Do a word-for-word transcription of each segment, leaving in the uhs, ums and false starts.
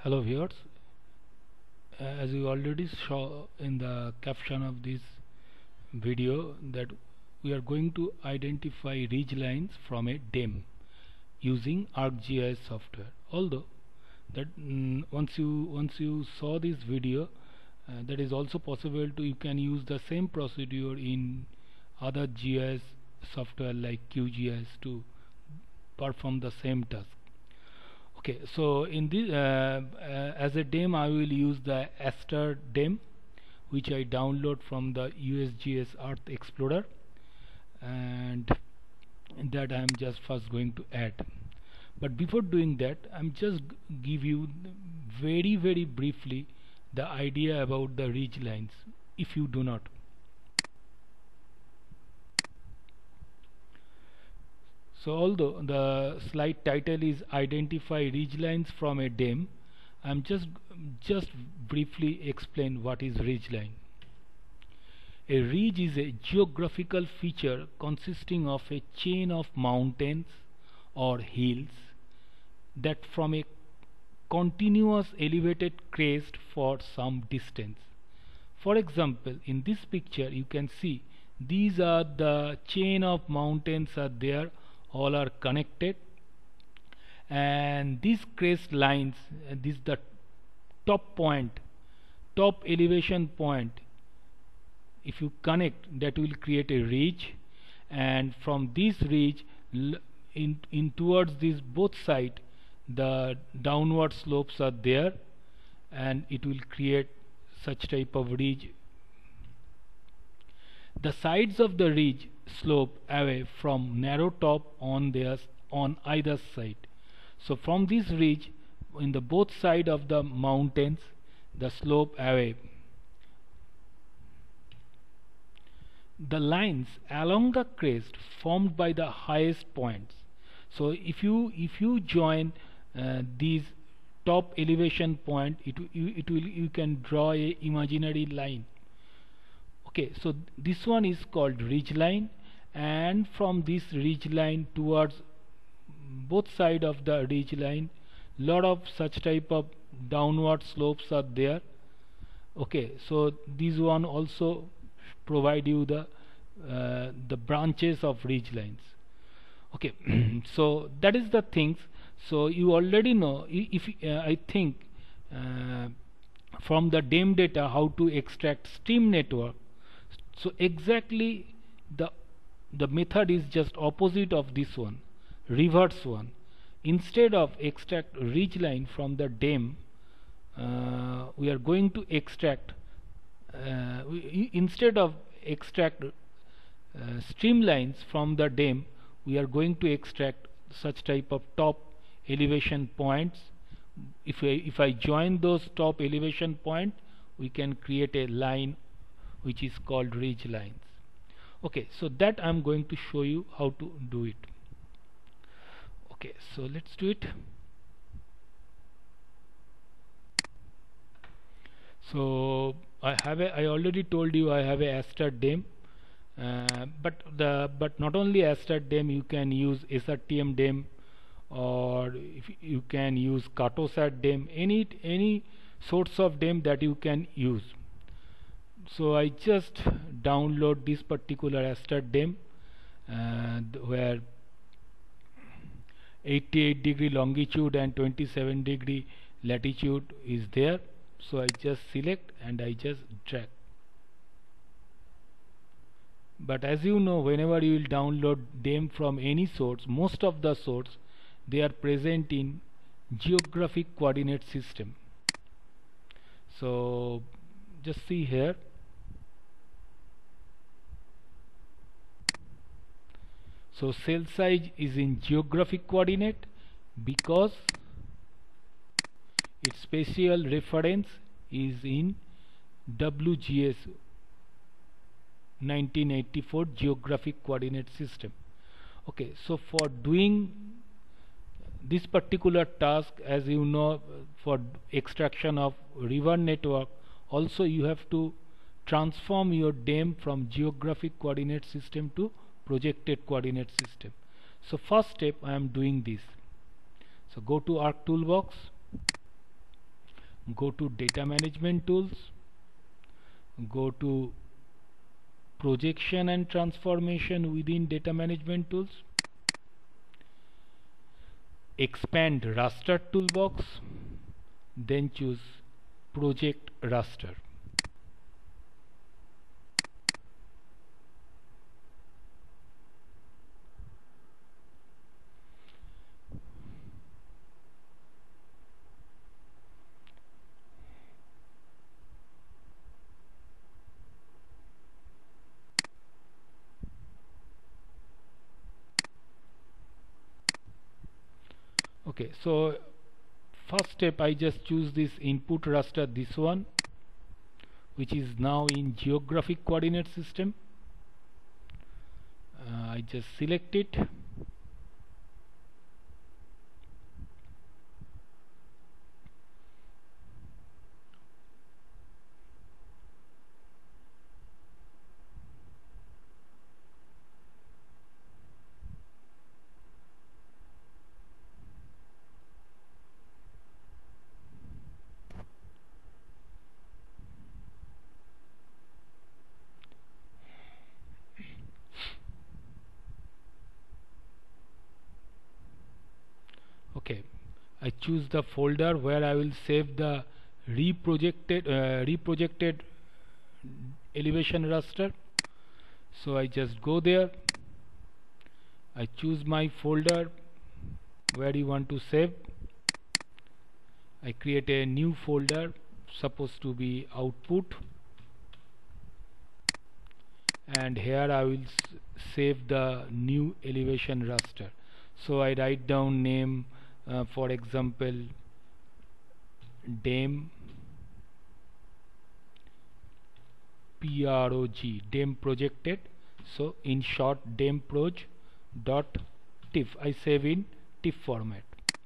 Hello viewers, uh, as you already saw in the caption of this video that we are going to identify ridge lines from a D E M using ArcGIS software. Although that mm, once you once you saw this video, uh, that is also possible to you can use the same procedure in other G I S software like QGIS to perform the same task. Okay, so in this uh, uh, as a D E M I will use the Aster D E M, which I download from the U S G S Earth Explorer, and that I am just first going to add. But before doing that, I'm just give you very very briefly the idea about the ridge lines, if you do not. So although the slide title is identify ridge lines from a D E M, I'm just just briefly explain what is ridge line. A ridge is a geographical feature consisting of a chain of mountains or hills that form a continuous elevated crest for some distance. For example, in this picture you can see these are the chain of mountains are there, all are connected, and these crest lines, uh, this is the top point, top elevation point. If you connect, that will create a ridge, and from this ridge in, in towards this both side the downward slopes are there, and it will create such type of ridge. The sides of the ridge slope away from narrow top on theirs on either side. So from this ridge in the both side of the mountains the slope away. The lines along the crest formed by the highest points. So if you if you join uh, these top elevation point, it you, it will you can draw a imaginary line. Okay, so this one is called ridge line, and from this ridge line towards both side of the ridge line lot of such type of downward slopes are there. Okay, so this one also provide you the uh, the branches of ridge lines. Okay, so that is the things. So you already know, if uh, I think uh, from the D E M data how to extract stream network. So exactly the the method is just opposite of this one, reverse one. Instead of extract ridge line from the D E M, uh, we are going to extract uh, we, instead of extract uh, streamlines from the D E M, we are going to extract such type of top elevation points. If I, if I join those top elevation point, we can create a line which is called ridge lines. Okay, so that I'm going to show you how to do it. Okay, so let's do it. So I have a I already told you I have a Aster D E M, uh, but the but not only Aster D E M, you can use S R T M D E M, or if you can use Cartosat D E M, any any sorts of D E M that you can use. So I just download this particular Aster D E M, uh, where eighty-eight degree longitude and twenty-seven degree latitude is there. So I just select and I just drag. But as you know, whenever you will download D E M from any source, most of the source they are present in geographic coordinate system. So just see here. So cell size is in geographic coordinate because its spatial reference is in W G S nineteen eighty-four geographic coordinate system. Okay, so for doing this particular task, as you know, for extraction of river network, also you have to transform your D E M from geographic coordinate system to projected coordinate system. So first step I am doing this. So go to Arc Toolbox, go to data management tools, go to projection and transformation within data management tools, expand raster toolbox, then choose project raster. Okay, so first step, I just choose this input raster, this one, which is now in geographic coordinate system. uh, I just select it. Okay, I choose the folder where I will save the reprojected uh, reprojected elevation raster. So I just go there, I choose my folder where you want to save. I create a new folder, supposed to be output, and here I will save the new elevation raster. So I write down name, uh, for example dem prog, dem projected. So in short, dem proj dot tiff. I save in tiff format.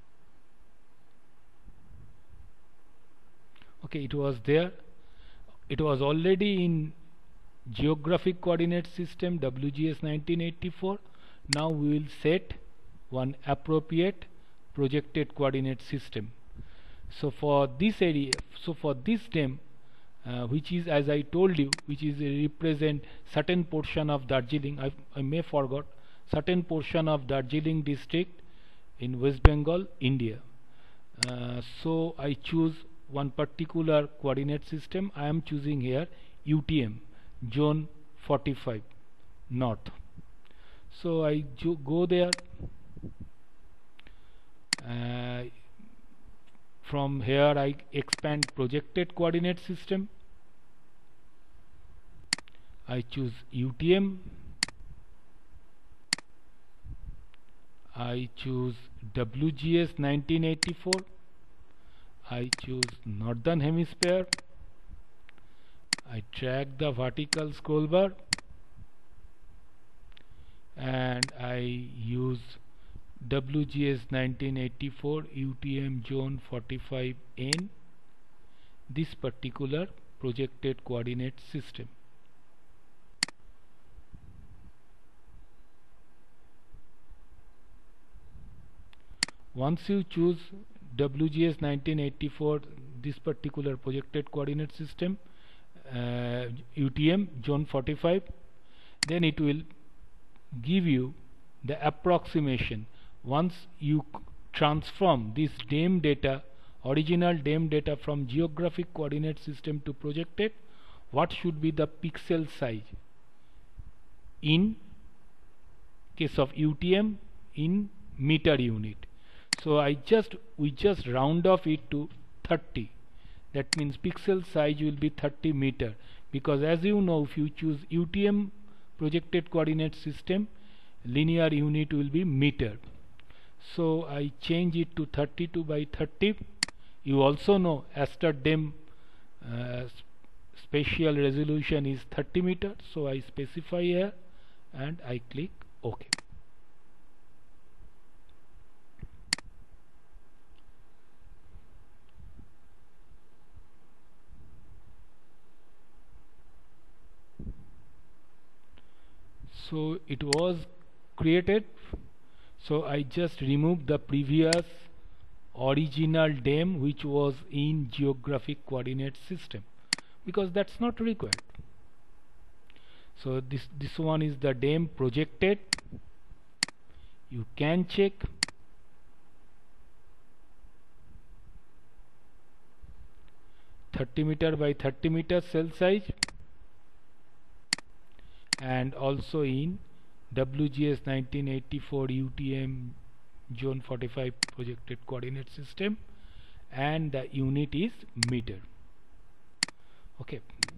Okay, it was there. It was already in geographic coordinate system W G S nineteen eighty-four. Now we will set one appropriate projected coordinate system. So for this area, so for this dem, uh, which is, as I told you, which is uh, represent certain portion of Darjeeling, I, I may forgot, certain portion of Darjeeling district in West Bengal, India. Uh, so I choose one particular coordinate system. I am choosing here U T M, zone forty-five north. So I go there. Uh, from here I expand projected coordinate system. I choose U T M. I choose W G S nineteen eighty-four. I choose northern hemisphere. I drag the vertical scroll bar and I use W G S nineteen eighty-four U T M zone forty-five N, this particular projected coordinate system. Once you choose W G S nineteen eighty-four, this particular projected coordinate system, uh, U T M zone forty-five, then it will give you the approximation. Once you transform this dem data, original dem data from geographic coordinate system to projected, what should be the pixel size in case of U T M in meter unit. So I just we just round off it to thirty. That means pixel size will be thirty meter, because as you know, if you choose U T M projected coordinate system, linear unit will be meter. So I change it to thirty-two by thirty. You also know Aster dem uh, spatial resolution is thirty meter, so I specify here and I click OK. So it was created. So I just remove the previous original D E M which was in geographic coordinate system, because that's not required. So this this one is the D E M projected. You can check. thirty meter by thirty meter cell size, and also in W G S nineteen eighty-four U T M zone forty-five projected coordinate system, and the unit is meter. Okay.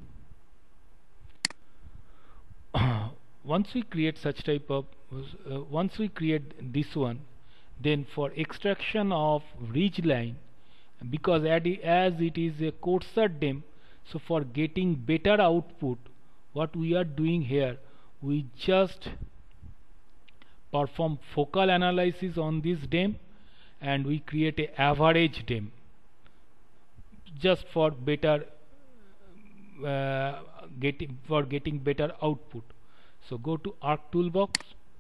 Once we create such type of uh, once we create this one, then for extraction of ridge line, because as it is a coarser D E M, so for getting better output, what we are doing here, we just perform focal analysis on this D E M and we create a average D E M just for better uh, getting for getting better output. So go to Arc Toolbox.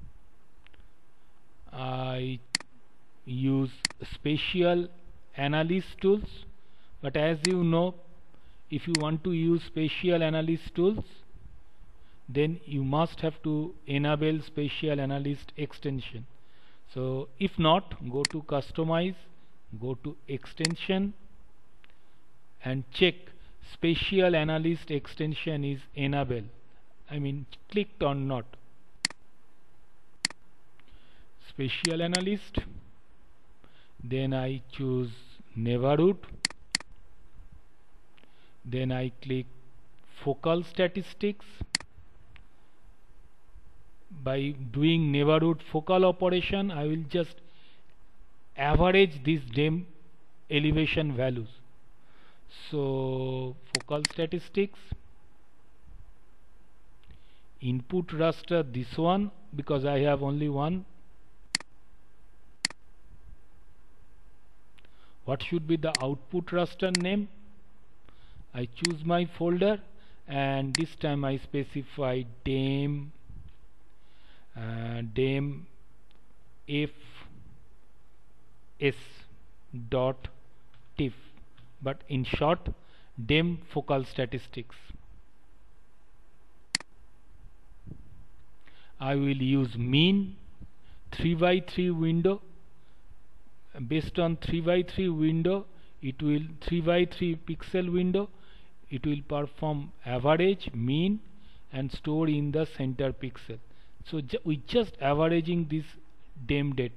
I use spatial analysis tools, but as you know, if you want to use spatial analysis tools, then you must have to enable spatial analysis extension. So if not, go to customize, go to extension and check spatial analysis extension is enabled, I mean clicked or not. Spatial analyst, then I choose neighborhood, then I click focal statistics. By doing neighborhood focal operation, I will just average these D E M elevation values. So focal statistics, input raster, this one, because I have only one. What should be the output raster name? I choose my folder, and this time I specify D E M uh, D E M F S dot T I F, but in short D E M focal statistics. I will use mean three by three window. Based on three by three window, it will three by three pixel window, it will perform average, mean and store in the center pixel. So ju we just averaging this D E M data.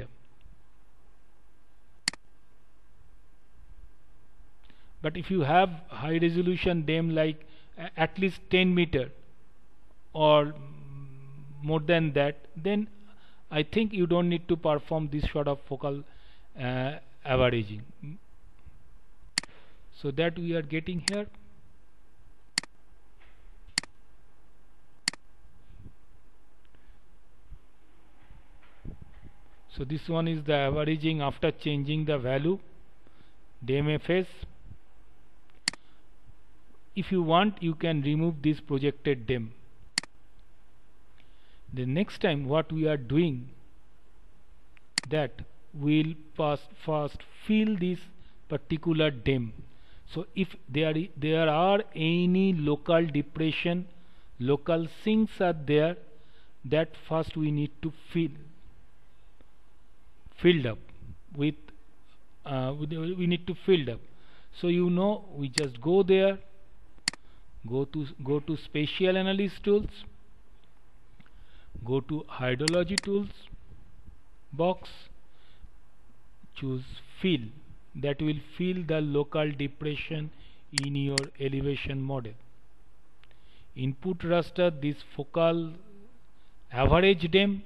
But if you have high resolution D E M like uh, at least ten meter or more than that, then I think you don't need to perform this sort of focal uh, averaging. So that we are getting here. So this one is the averaging after changing the value D E M F S. If you want, you can remove this projected D E M. The next time what we are doing, that we'll first first fill this particular D E M. So if there there are any local depression, local sinks are there, that first we need to fill filled up with uh, we need to fill up. So you know, we just go there, go to go to spatial analysis tools, go to hydrology tools box, choose fill. That will fill the local depression in your elevation model. Input raster, this focal average D E M.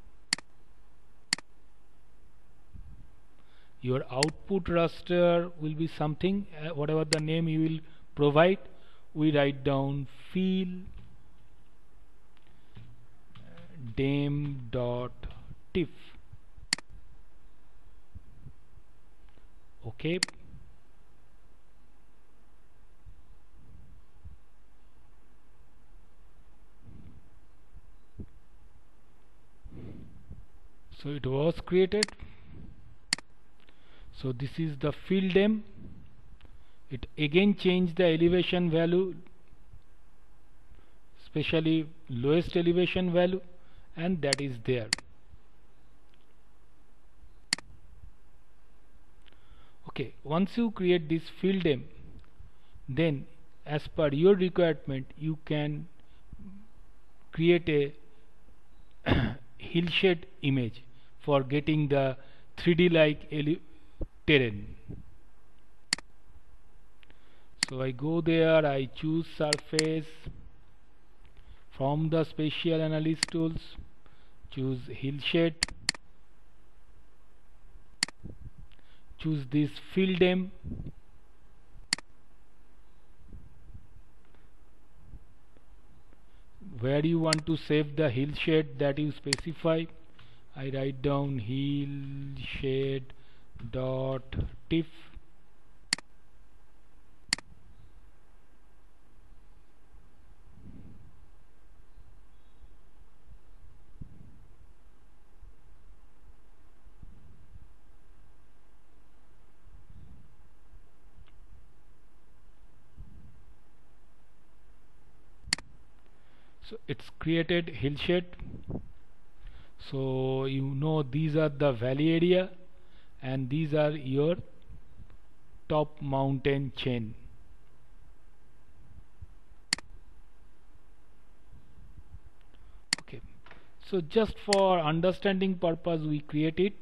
Your output raster will be something, uh, whatever the name you will provide. We write down fill D E M dot T I F. Okay. So it was created. So this is the fill dem. It again change the elevation value, especially lowest elevation value, and that is there. Okay, once you create this fill dem, then as per your requirement you can create a hillshade image for getting the three D like terrain. So I go there, I choose surface, from the spatial analysis tools choose hillshade, choose this fill dem, where you want to save the hillshade that you specify. I write down hillshade dot tiff. So it's created hillshade. So you know these are the valley area and these are your top mountain chain. Okay, so just for understanding purpose we create it.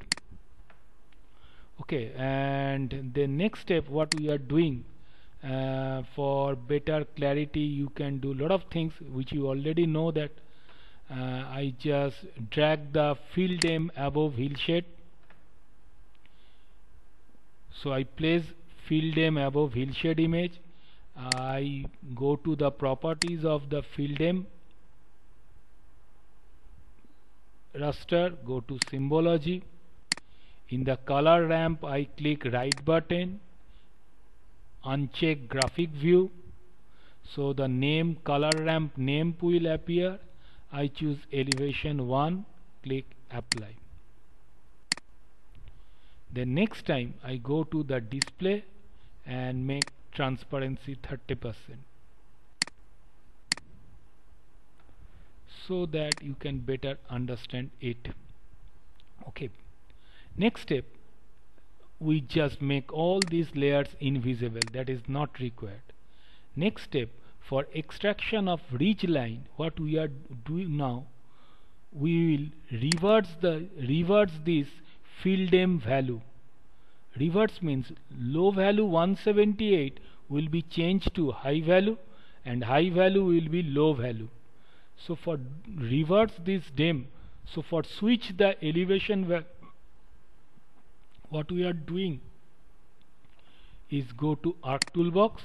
Okay, and the next step what we are doing, Uh, for better clarity you can do lot of things which you already know that uh, I just drag the fill dem above hillshade. So I place fill dem above hillshade image. I go to the properties of the fill dem raster, go to symbology. In the color ramp I click right button, uncheck graphic view, so the name color ramp name will appear. I choose elevation one, click apply. Then next time I go to the display and make transparency thirty percent so that you can better understand it. Okay, next step, we just make all these layers invisible, that is not required. Next step, for extraction of ridge line, what we are doing now, we will reverse the reverse this fill dem value. Reverse means low value one seventy-eight will be changed to high value and high value will be low value. So for reverse this dem, so for switch the elevation value, what we are doing is go to arc toolbox,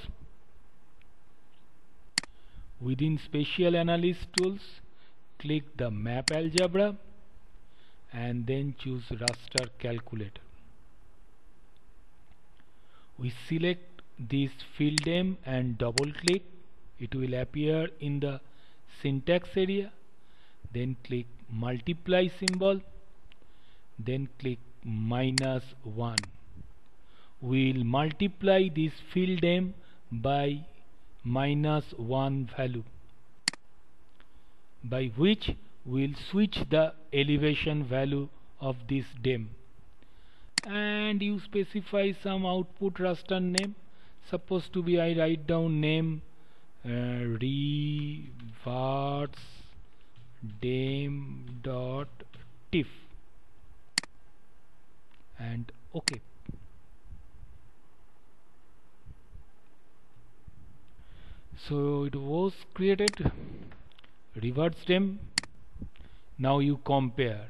within spatial analysis tools click the map algebra and then choose raster calculator. We select this fill dem and double click, it will appear in the syntax area. Then click multiply symbol, then click minus one. We will multiply this fill dem by minus one value, by which we will switch the elevation value of this dem, and you specify some output raster name. Supposed to be, I write down name uh, reverse dem dot tiff and OK. So it was created, reverse dem. Now you compare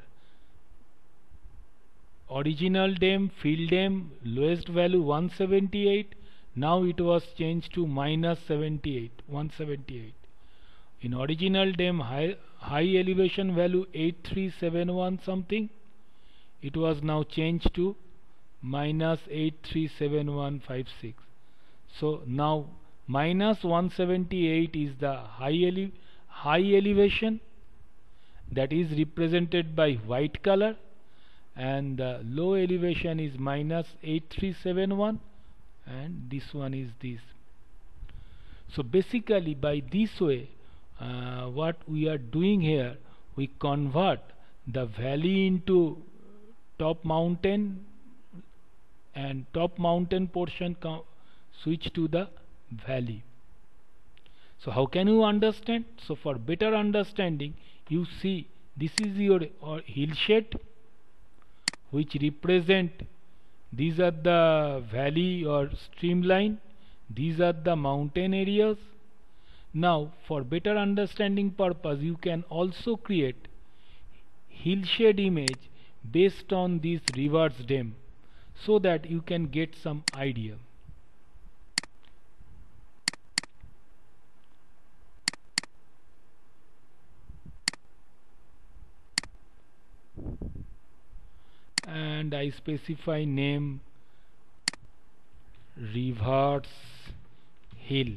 original dem, fill dem, lowest value one seventy-eight, now it was changed to minus seventy-eight, one seventy-eight. In original dem, high, high elevation value eight three seven one something, it was now changed to minus eight three seven one five six. So now minus one seventy-eight is the high, ele high elevation, that is represented by white color, and the low elevation is minus eight three seven one, and this one is this. So basically by this way, uh, what we are doing here, we convert the valley into top mountain, and top mountain portion switch to the valley. So how can you understand? So for better understanding, you see this is your or hillshade, which represent, these are the valley or streamline, these are the mountain areas. Now for better understanding purpose, you can also create hillshade image based on this rivers dam, so that you can get some idea. And I specify name rivers hill.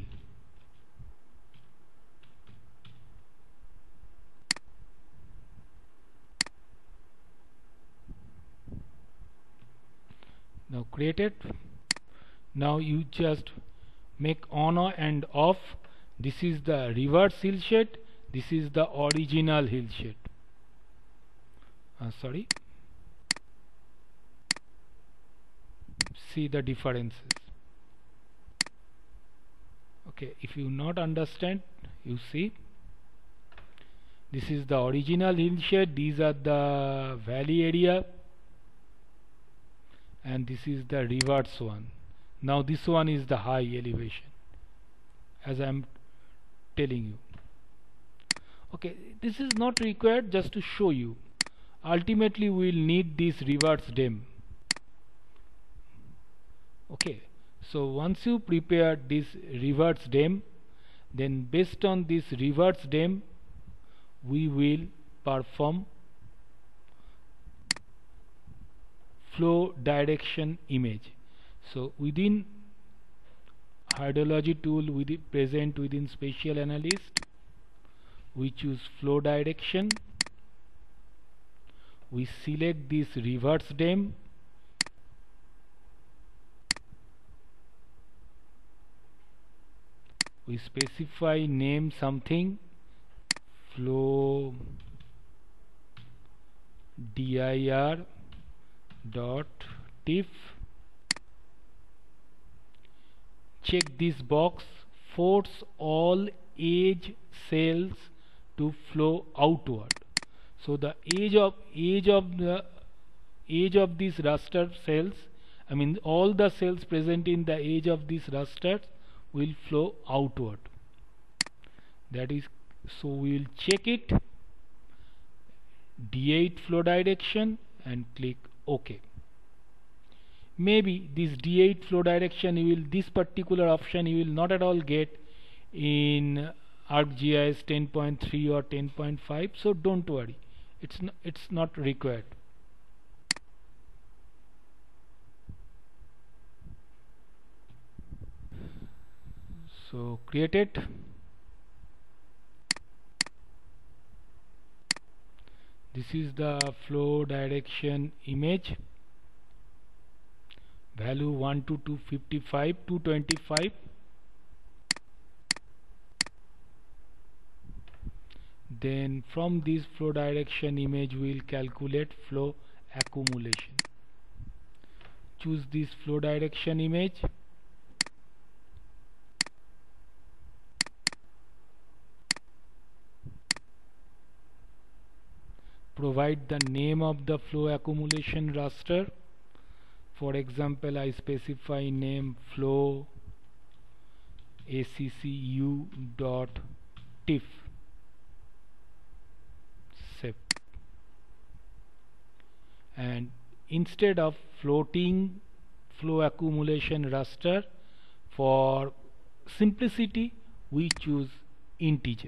Now create it. Now you just make on and off. This is the reverse hillshade, this is the original hillshade. Uh, sorry. See the differences. Okay, if you not understand, you see this is the original hillshade, these are the valley area, and this is the reverse one. Now this one is the high elevation, as I am telling you. Okay, this is not required, just to show you. Ultimately we will need this reverse dam. Okay, so once you prepare this reverse dam, then based on this reverse dam, we will perform flow direction image. So within hydrology tool, within present within spatial analyst, we choose flow direction. We select this reverse dam. We specify name something, flow dir dot tiff. Check this box, force all edge cells to flow outward. So the edge of edge of the edge of these raster cells, I mean all the cells present in the edge of these rasters will flow outward. That is, so we will check it, D eight flow direction, and click OK. Maybe this D eight flow direction, you will this particular option you will not at all get in ArcGIS ten point three or ten point five, so don't worry, it's n it's not required. So create it. This is the flow direction image, value one to two fifty-five, two twenty-five. Then from this flow direction image we will calculate flow accumulation. Choose this flow direction image. Provide the name of the flow accumulation raster. For example, I specify name flow accu dot tiff. Save. And instead of floating flow accumulation raster, for simplicity we choose integer.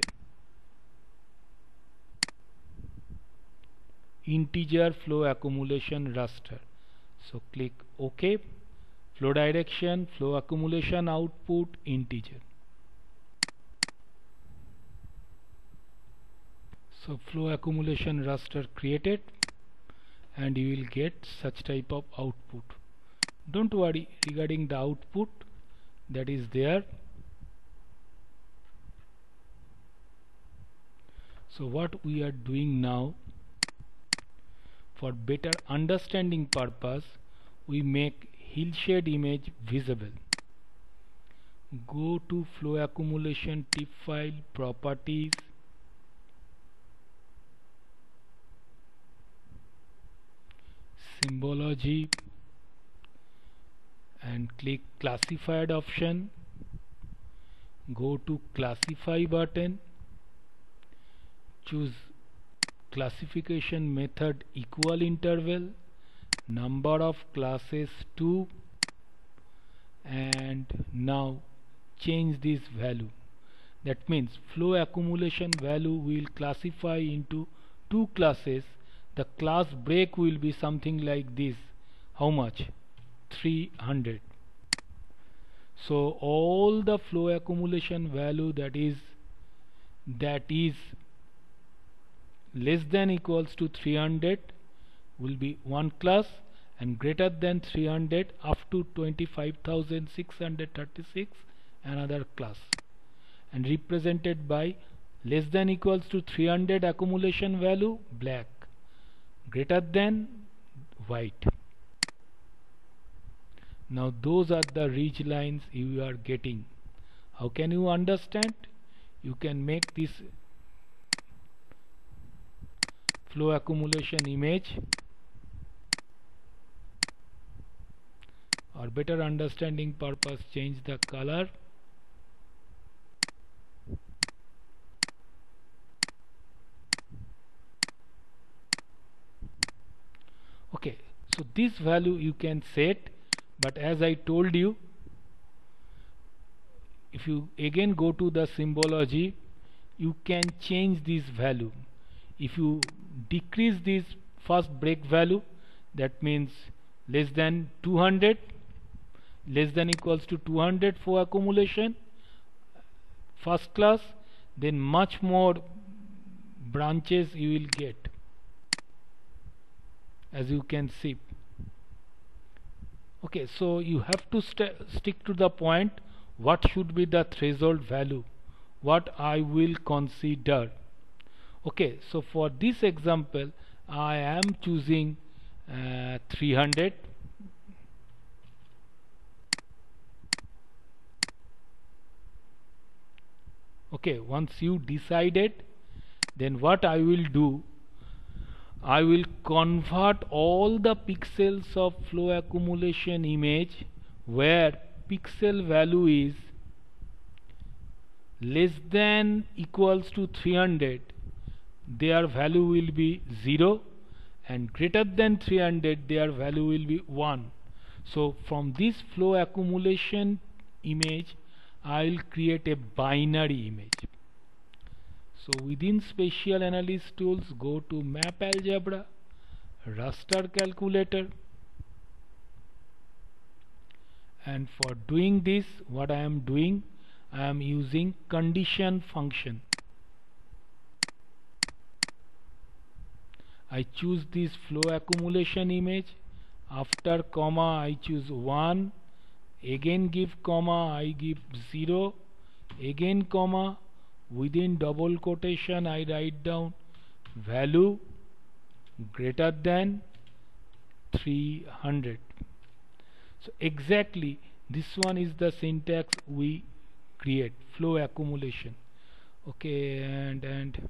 Integer flow accumulation raster. So click OK. Flow direction, flow accumulation output, integer. So flow accumulation raster created, and you will get such type of output. Don't worry regarding the output that is there. So what we are doing now, for better understanding purpose, we make hillshade image visible. Go to flow accumulation tip file, properties, symbology, and click classified option. Go to classify button, choose classification method equal interval, number of classes two, and now change this value. That means flow accumulation value will classify into two classes. The class break will be something like this. How much? three hundred. So all the flow accumulation value that is that is less than equals to three hundred will be one class, and greater than three hundred up to twenty-five thousand six hundred thirty-six another class, and represented by less than equals to three hundred accumulation value black, greater than white. Now those are the ridge lines you are getting. How can you understand? You can make this flow accumulation image, or better understanding purpose, change the color. Okay, so this value you can set, but as I told you, if you again go to the symbology, you can change this value. If you decrease this first break value, that means less than two hundred, less than equals to two hundred for accumulation first class, then much more branches you will get, as you can see. Okay, so you have to st stick to the point, what should be the threshold value, what I will consider. Okay, so for this example I am choosing uh, three hundred. Okay, once you decided, then what I will do, I will convert all the pixels of flow accumulation image where pixel value is less than equals to three hundred, their value will be zero, and greater than three hundred, their value will be one. So from this flow accumulation image I will create a binary image. So within Spatial Analysis Tools, go to Map Algebra, Raster Calculator, and for doing this, what I am doing, I am using condition function. I choose this flow accumulation image. After comma I choose one, again give comma, I give zero, again comma, within double quotation I write down value greater than three hundred. So exactly this one is the syntax we create, flow accumulation. Okay, and and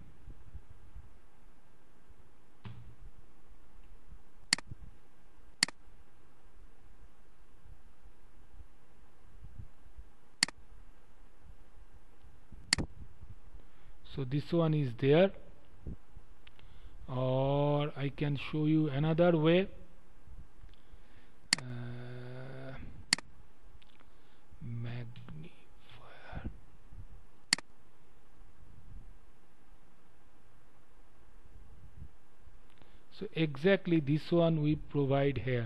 so this one is there, or I can show you another way. Uh, magnifier. So exactly this one we provide here.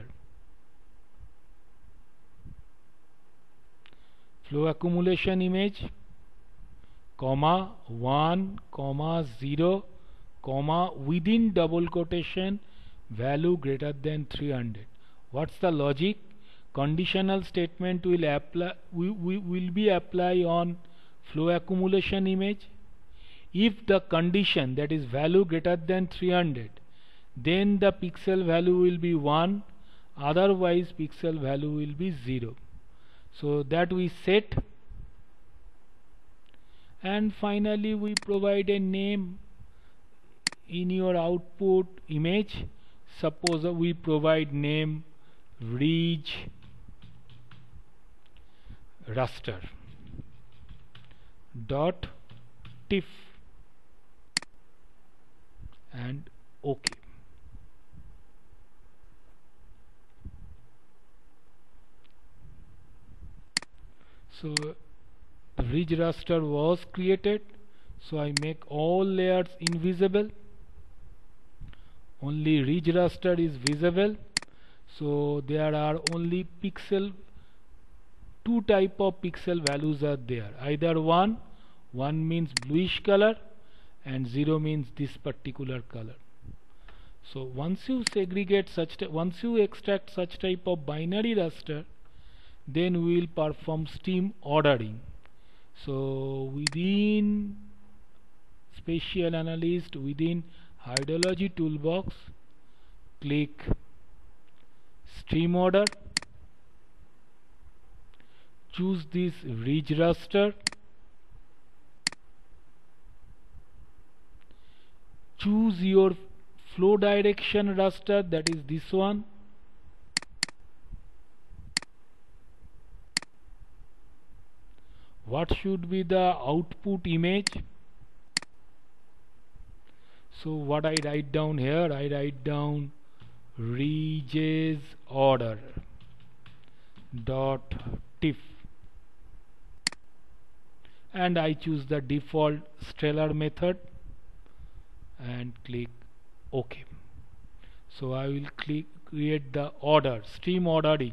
Flow accumulation image, comma one, comma zero, comma within double quotation value greater than three hundred. What's the logic? Conditional statement will apply we, we will be apply on flow accumulation image. If the condition, that is value greater than three hundred, then the pixel value will be one, otherwise pixel value will be zero. So that we set, and finally we provide a name in your output image. Suppose we provide name ridge raster dot tiff and OK. So the ridge raster was created, so I make all layers invisible, only ridge raster is visible. So there are only pixel, two type of pixel values are there, either one one means bluish color and zero means this particular color. So once you segregate such, once you extract such type of binary raster, then we will perform stream ordering. So within spatial analyst, within hydrology toolbox, click stream order, choose this ridge raster, choose your flow direction raster, that is this one. What should be the output image? So what I write down here, I write down ridges order dot tiff, and I choose the default stellar method and click OK. So I will click create the order, stream ordering.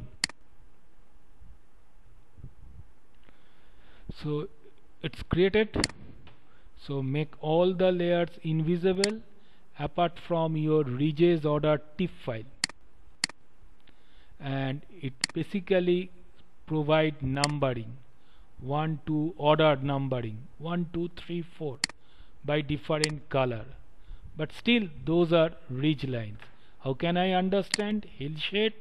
So it's created. So make all the layers invisible apart from your ridges order tiff file, and it basically provide numbering, one two order numbering, one two three four by different color, but still those are ridge lines. How can I understand? Hillshade.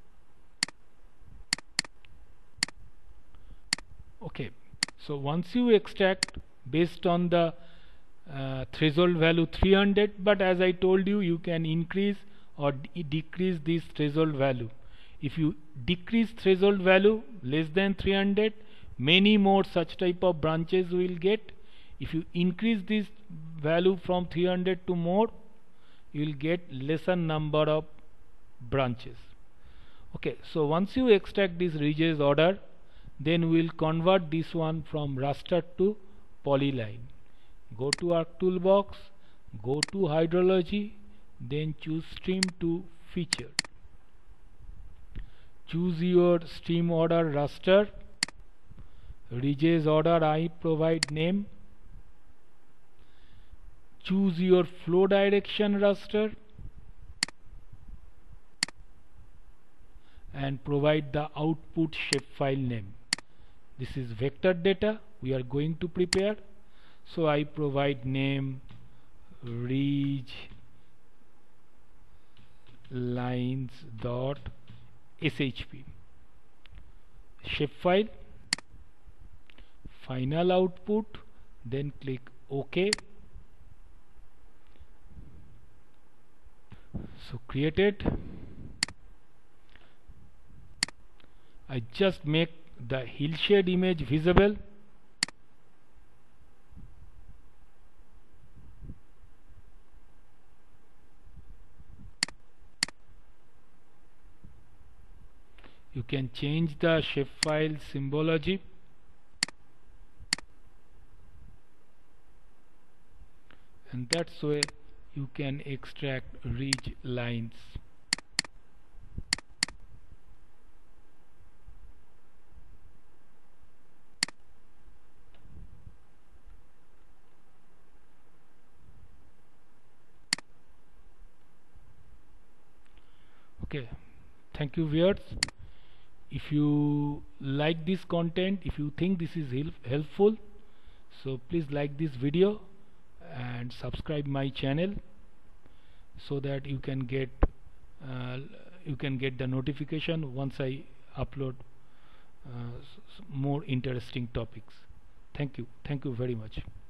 Okay, so once you extract based on the uh, threshold value three hundred, but as I told you, you can increase or de decrease this threshold value. If you decrease threshold value less than three hundred, many more such type of branches will get. If you increase this value from three hundred to more, you will get lesser number of branches. Okay, so once you extract this ridges order, then we will convert this one from raster to polyline. Go to our toolbox, go to hydrology, then choose stream to feature. Choose your stream order raster, ridges order I provide name. Choose your flow direction raster and provide the output shapefile name. This is vector data we are going to prepare, so I provide name ridge lines dot shp, shapefile, final output, then click OK. So created. I just make the hillshade image visible. You can change the shapefile symbology. And that's way you can extract ridge lines. Okay, thank you viewers. If you like this content, if you think this is help helpful, so please like this video and subscribe my channel so that you can get uh, you can get the notification once I upload uh, more interesting topics. Thank you. Thank you very much.